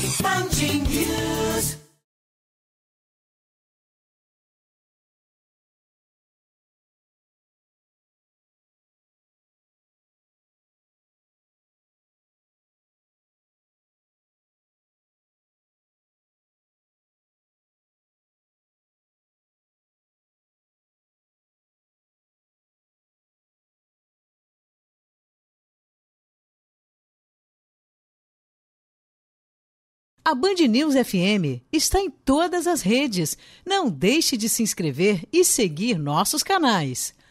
Band News. A Band News FM está em todas as redes. Não deixe de se inscrever e seguir nossos canais.